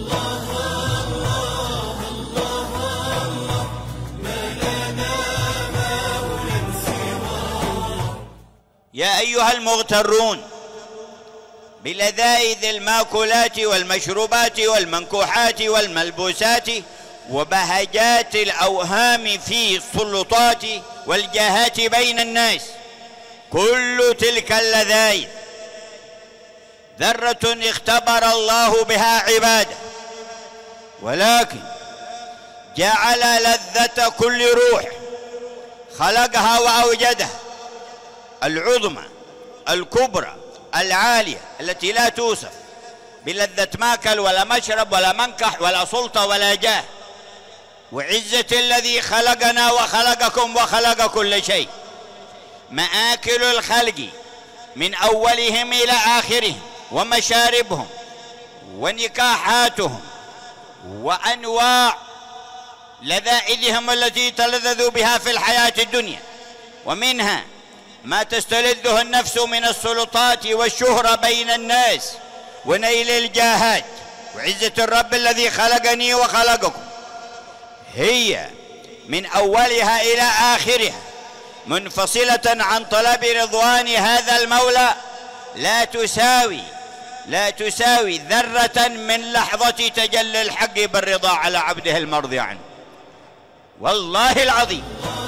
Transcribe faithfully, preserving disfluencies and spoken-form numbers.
يا أيها المغترون بلذائذ الماكولات والمشروبات والمنكوحات والملبوسات وبهجات الأوهام في السلطات والجاهات بين الناس، كل تلك اللذائذ ذرة اختبر الله بها عباده، ولكن جعل لذة كل روح خلقها وأوجدها العظمى الكبرى العالية التي لا توصف بلذة ماكل ولا مشرب ولا منكح ولا سلطة ولا جاه، وعزة الذي خلقنا وخلقكم وخلق كل شيء. مآكل الخلق من أولهم إلى آخرهم، ومشاربهم ونكاحاتهم وأنواع لذائذهم التي تلذذوا بها في الحياة الدنيا، ومنها ما تستلذه النفس من السلطات والشهرة بين الناس ونيل الجاهات، وعزة الرب الذي خلقني وخلقكم هي من أولها إلى آخرها منفصلة عن طلب رضوان هذا المولى، لا تساوي لا تساوي ذرة من لحظة تجلي الحق بالرضا على عبده المرضي عنه. والله العظيم